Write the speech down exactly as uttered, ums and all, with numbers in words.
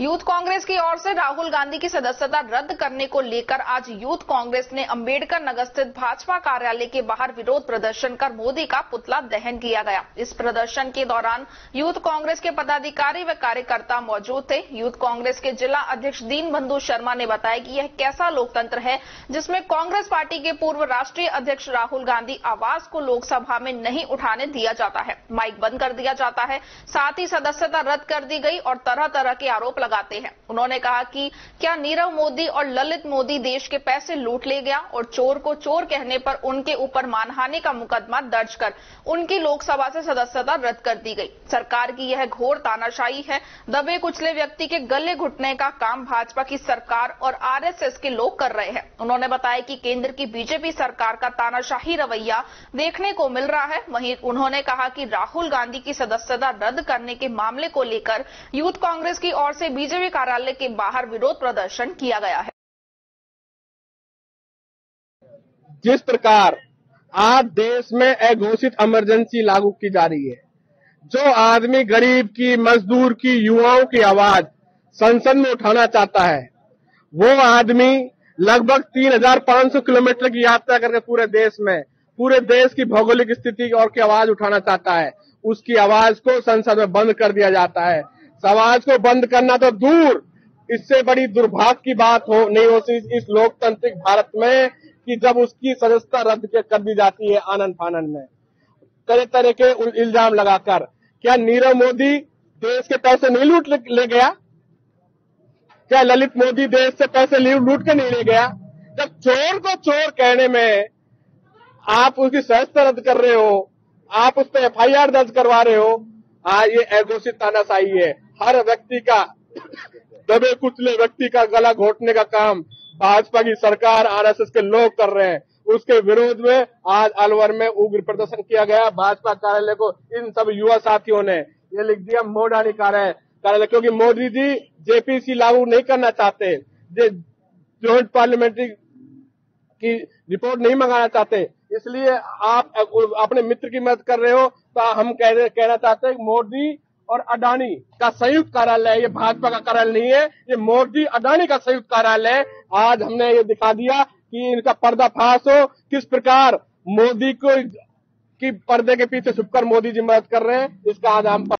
Youth Congress की ओर से राहुल गांधी की सदस्यता रद्द करने को लेकर आज यूथ कांग्रेस ने अंबेडकर नगर स्थित भाजपा कार्यालय के बाहर विरोध प्रदर्शन कर मोदी का पुतला दहन किया गया। इस प्रदर्शन के दौरान यूथ कांग्रेस के पदाधिकारी व कार्यकर्ता मौजूद थे। यूथ कांग्रेस के जिला अध्यक्ष दीन बंधु शर्मा ने बताया कि यह कैसा लोकतंत्र है जिसमें कांग्रेस पार्टी के पूर्व राष्ट्रीय अध्यक्ष राहुल गांधी आवाज को लोकसभा में नहीं उठाने दिया जाता है, माइक बंद कर दिया जाता है, साथ ही सदस्यता रद्द कर दी गई और तरह तरह के आरोप लगाते हैं। उन्होंने कहा कि क्या नीरव मोदी और ललित मोदी देश के पैसे लूट ले गया और चोर को चोर कहने पर उनके ऊपर मानहानि का मुकदमा दर्ज कर उनकी लोकसभा से सदस्यता रद्द कर दी गई। सरकार की यह घोर तानाशाही है। दबे कुचले व्यक्ति के गले घुटने का काम भाजपा की सरकार और आरएसएस के लोग कर रहे हैं। उन्होंने बताया कि केंद्र की बीजेपी सरकार का तानाशाही रवैया देखने को मिल रहा है। वहीं उन्होंने कहा कि राहुल गांधी की सदस्यता रद्द करने के मामले को लेकर यूथ कांग्रेस की ओर से बीजेपी कार्यालय के बाहर विरोध प्रदर्शन किया गया है। जिस प्रकार आज देश में अघोषित इमरजेंसी लागू की जा रही है, जो आदमी गरीब की, मजदूर की, युवाओं की आवाज संसद में उठाना चाहता है, वो आदमी लगभग तीन हजार पांच सौ किलोमीटर की यात्रा करके पूरे देश में, पूरे देश की भौगोलिक स्थिति और की आवाज उठाना चाहता है, उसकी आवाज को संसद में बंद कर दिया जाता है। आवाज को बंद करना तो दूर, इससे बड़ी दुर्भाग्य की बात हो नहीं होती इस लोकतांत्रिक भारत में कि जब उसकी सदस्यता रद्द कर दी जाती है आनंद फानन में, तरह तरह के इल्जाम लगाकर। क्या नीरव मोदी देश के पैसे नहीं लूट ले गया? क्या ललित मोदी देश से पैसे लूट के नहीं ले गया? जब चोर को चोर कहने में आप उसकी सदस्यता रद्द कर रहे हो, आप उस पर एफ आई आर दर्ज करवा रहे हो, हाँ, ये अघोषित तानाशाही है। हर व्यक्ति का, दबे कुचले व्यक्ति का गला घोटने का काम भाजपा की सरकार, आरएसएस के लोग कर रहे हैं। उसके विरोध में आज अलवर में उग्र प्रदर्शन किया गया। भाजपा कार्यालय को इन सब युवा साथियों ने ये लिख दिया मोडानी कार्यालय, क्योंकि मोदी जी जेपीसी लागू नहीं करना चाहते, जॉइंट पार्लियामेंट्री की रिपोर्ट नहीं मंगाना चाहते, इसलिए आप अपने मित्र की मदद कर रहे हो। तो हम कह, कहना चाहते हैं मोदी और अडानी का संयुक्त कार्यालय है, ये भाजपा का कार्यालय नहीं है, ये मोदी अडानी का संयुक्त कार्यालय है। आज हमने ये दिखा दिया कि इनका पर्दाफाश हो, किस प्रकार मोदी को की पर्दे के पीछे छुपकर मोदी जी मदद कर रहे हैं, इसका आज हम